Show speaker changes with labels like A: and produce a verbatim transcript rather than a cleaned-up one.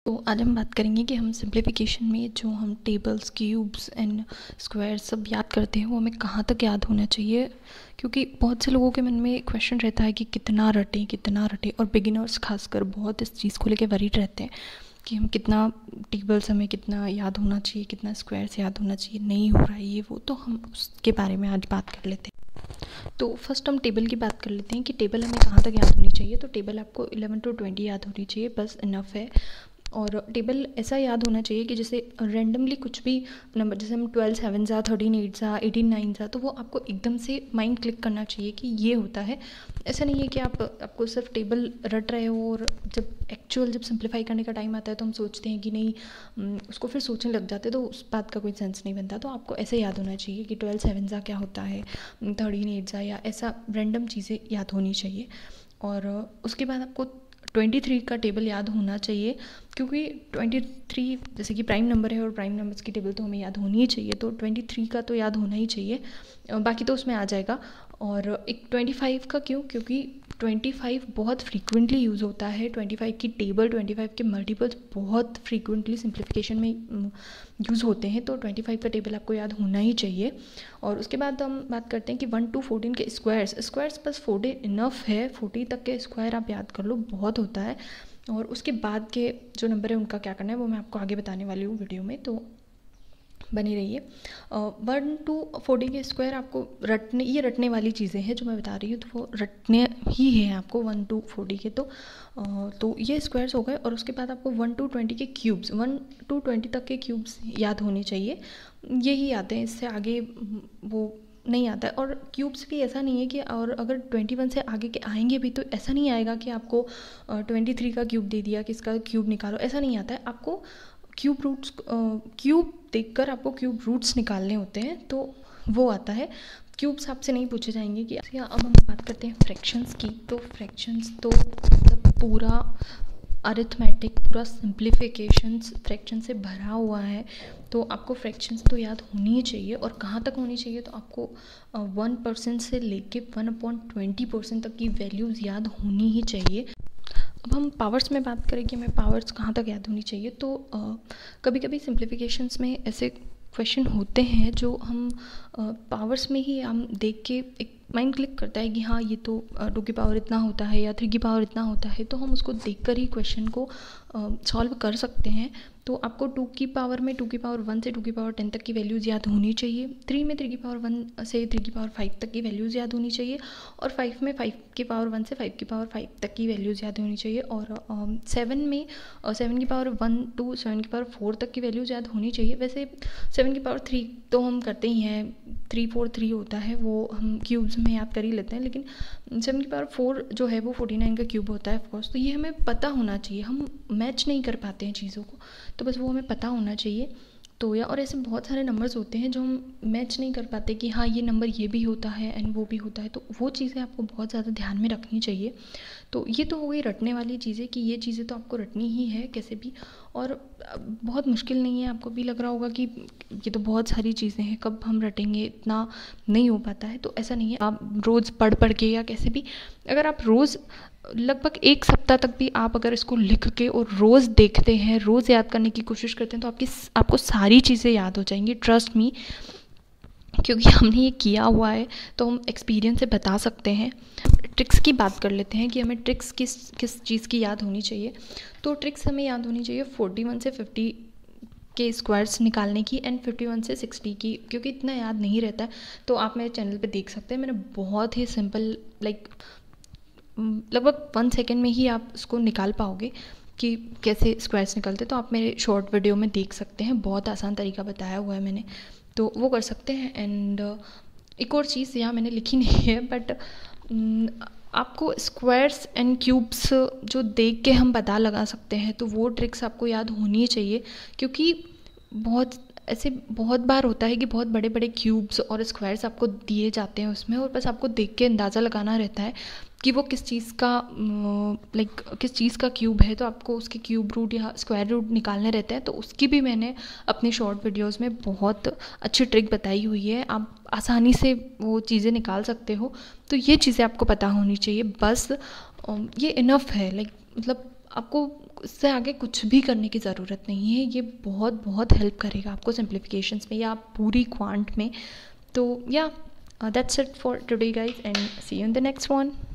A: तो आज हम बात करेंगे कि हम सिंप्लीफिकेशन में जो हम टेबल्स, क्यूब्स एंड स्क्वायर्स सब याद करते हैं वो हमें कहाँ तक याद होना चाहिए। क्योंकि बहुत से लोगों के मन में क्वेश्चन रहता है कि कितना रटें कितना रटें और बिगिनर्स खासकर बहुत इस चीज़ को लेकर वरीड रहते हैं कि हम कितना टेबल्स हमें कितना याद होना चाहिए, कितना स्क्वायर्स याद होना चाहिए, नहीं हो रहा है ये वो। तो हम उसके बारे में आज बात कर लेते हैं। तो फर्स्ट हम टेबल की बात कर लेते हैं कि टेबल हमें कहाँ तक याद होनी चाहिए। तो टेबल आपको इलेवन टू ट्वेंटी याद होनी चाहिए, बस इनफ है। और टेबल ऐसा याद होना चाहिए कि जैसे रेंडमली कुछ भी नंबर, जैसे हम ट्वेल्व सेवन सा, थर्टीन एट सा, एटीन नाइन सा, तो वो आपको एकदम से माइंड क्लिक करना चाहिए कि ये होता है। ऐसा नहीं है कि आप आपको सिर्फ टेबल रट रहे हो और जब एक्चुअल जब सिंप्लीफाई करने का टाइम आता है तो हम सोचते हैं कि नहीं, उसको फिर सोचने लग जाते हैं, तो उस बात का कोई सेंस नहीं बनता। तो आपको ऐसे याद होना चाहिए कि ट्वेल्व सेवन सा क्या होता है, थर्टीन एट सा, या ऐसा रैंडम चीज़ें याद होनी चाहिए। और उसके बाद आपको ट्वेंटी थ्री का टेबल याद होना चाहिए, क्योंकि ट्वेंटी थ्री जैसे कि प्राइम नंबर है और प्राइम नंबर्स की टेबल तो हमें याद होनी ही चाहिए, तो ट्वेंटी थ्री का तो याद होना ही चाहिए, बाकी तो उसमें आ जाएगा। और एक ट्वेंटी फाइव का क्यों, क्योंकि ट्वेंटी फाइव बहुत फ्रीक्वेंटली यूज़ होता है। ट्वेंटी फाइव की टेबल, ट्वेंटी फाइव के मल्टीपल्स बहुत फ्रीक्वेंटली सिंप्लीफिकेशन में यूज़ होते हैं, तो ट्वेंटी फाइव का टेबल आपको याद होना ही चाहिए। और उसके बाद हम बात करते हैं कि वन टू फोर्टीन के स्क्वायर्स स्क्वायर्स बस फोर्टीन इनफ है, फोर्टी तक के स्क्वायर आप याद कर लो, बहुत होता है। और उसके बाद के जो नंबर है उनका क्या करना है वो मैं आपको आगे बताने वाली हूँ वीडियो में, तो बनी रहिए। वन टू फोर्टी के स्क्वायर आपको रटने, ये रटने वाली चीज़ें हैं जो मैं बता रही हूँ, तो वो रटने ही है आपको वन टू फोर्टी के। तो uh, तो ये स्क्वायर्स हो गए। और उसके बाद आपको वन टू ट्वेंटी के क्यूब्स, वन टू ट्वेंटी तक के क्यूब्स याद होने चाहिए, यही आते हैं, इससे आगे वो नहीं आता है। और क्यूब्स भी ऐसा नहीं है कि, और अगर ट्वेंटी वन से आगे के आएंगे भी तो ऐसा नहीं आएगा कि आपको ट्वेंटी थ्री का क्यूब दे दिया कि इसका क्यूब निकालो, ऐसा नहीं आता है। आपको क्यूब रूट्स, क्यूब देखकर आपको क्यूब रूट्स निकालने होते हैं, तो वो आता है। क्यूब्स आपसे नहीं पूछे जाएंगे कि। अब हम बात करते हैं फ्रैक्शंस की। तो फ्रैक्शंस तो मतलब पूरा अरिथमेटिक, पूरा सिंप्लीफिकेशंस फ्रैक्शन से भरा हुआ है, तो आपको फ्रैक्शंस तो याद होनी ही चाहिए। और कहाँ तक होनी चाहिए, तो आपको वन परसेंट से लेके वन अपॉइंट ट्वेंटी परसेंट तक की वैल्यूज़ याद होनी ही चाहिए। अब हम पावर्स में बात करें कि हमें पावर्स कहाँ तक याद होनी चाहिए, तो कभी कभी सिंप्लीफिकेशंस में ऐसे क्वेश्चन होते हैं जो हम पावर्स में ही हम देख के एक माइंड क्लिक करता है कि हाँ ये तो टू की पावर इतना होता है या थ्री की पावर इतना होता है, तो हम उसको देखकर ही क्वेश्चन को सॉल्व कर सकते हैं। तो आपको टू की पावर में टू की पावर वन से टू की पावर टेन तक की वैल्यूज़ याद होनी चाहिए, थ्री में थ्री की पावर वन से थ्री की पावर फाइव तक की वैल्यूज़ याद होनी चाहिए, और फाइव में फाइव की पावर वन से फाइव की पावर फाइव तक की वैल्यूज़ याद होनी चाहिए, और सेवन में सेवन की पावर वन टू सेवन की पावर फोर तक की वैल्यूज़ याद होनी चाहिए। वैसे सेवन की पावर थ्री तो हम करते ही हैं, थ्री फोर थ्री होता है, वो हम क्यूब्स में याद कर ही लेते हैं, लेकिन सेवन की पावर फोर जो है वो फोर्टी नाइन का क्यूब होता है ऑफकोर्स। तो ये हमें पता होना चाहिए, हम मैच नहीं कर पाते हैं चीज़ों को, तो बस वो हमें पता होना चाहिए। तो या और ऐसे बहुत सारे नंबर्स होते हैं जो हम मैच नहीं कर पाते कि हाँ ये नंबर ये भी होता है एंड वो भी होता है, तो वो चीज़ें आपको बहुत ज़्यादा ध्यान में रखनी चाहिए। तो ये तो हो गई रटने वाली चीज़ें कि ये चीज़ें तो आपको रटनी ही है कैसे भी, और बहुत मुश्किल नहीं है। आपको भी लग रहा होगा कि ये तो बहुत सारी चीज़ें हैं, कब हम रटेंगे, इतना नहीं हो पाता है, तो ऐसा नहीं है। आप रोज़ पढ़ पढ़ के या कैसे भी, अगर आप रोज़ लगभग एक सप्ताह तक भी आप अगर इसको लिख के और रोज़ देखते हैं, रोज़ याद करने की कोशिश करते हैं, तो आपकी आपको सारी चीज़ें याद हो जाएंगी, ट्रस्ट मी, क्योंकि हमने ये किया हुआ है, तो हम एक्सपीरियंस से बता सकते हैं। ट्रिक्स की बात कर लेते हैं कि हमें ट्रिक्स किस किस चीज़ की याद होनी चाहिए। तो ट्रिक्स हमें याद होनी चाहिए फोर्टी वन से फिफ्टी के स्क्वायर्स निकालने की एंड फिफ्टी वन से सिक्सटी की, क्योंकि इतना याद नहीं रहता है। तो आप मेरे चैनल पे देख सकते हैं, मैंने बहुत ही सिंपल, लाइक लगभग वन सेकेंड में ही आप उसको निकाल पाओगे कि कैसे स्क्वायर्स निकलते, तो आप मेरे शॉर्ट वीडियो में देख सकते हैं, बहुत आसान तरीका बताया हुआ है मैंने, तो वो कर सकते हैं। एंड एक और चीज़ यहाँ मैंने लिखी नहीं है, बट आपको स्क्वायर्स एंड क्यूब्स जो देख के हम पता लगा सकते हैं, तो वो ट्रिक्स आपको याद होनी चाहिए, क्योंकि बहुत ऐसे बहुत बार होता है कि बहुत बड़े बड़े क्यूब्स और स्क्वायर्स आपको दिए जाते हैं उसमें, और बस आपको देख के अंदाज़ा लगाना रहता है कि वो किस चीज़ का, लाइक किस चीज़ का क्यूब है, तो आपको उसके क्यूब रूट या स्क्वायर रूट निकालने रहते हैं। तो उसकी भी मैंने अपने शॉर्ट वीडियोस में बहुत अच्छी ट्रिक बताई हुई है, आप आसानी से वो चीज़ें निकाल सकते हो। तो ये चीज़ें आपको पता होनी चाहिए, बस ये इनफ है। लाइक मतलब आपको इससे आगे कुछ भी करने की ज़रूरत नहीं है। ये बहुत बहुत हेल्प करेगा आपको सिंप्लीफिकेशंस में या पूरी क्वांट में। तो या that's it for today guys, and see you in the next one.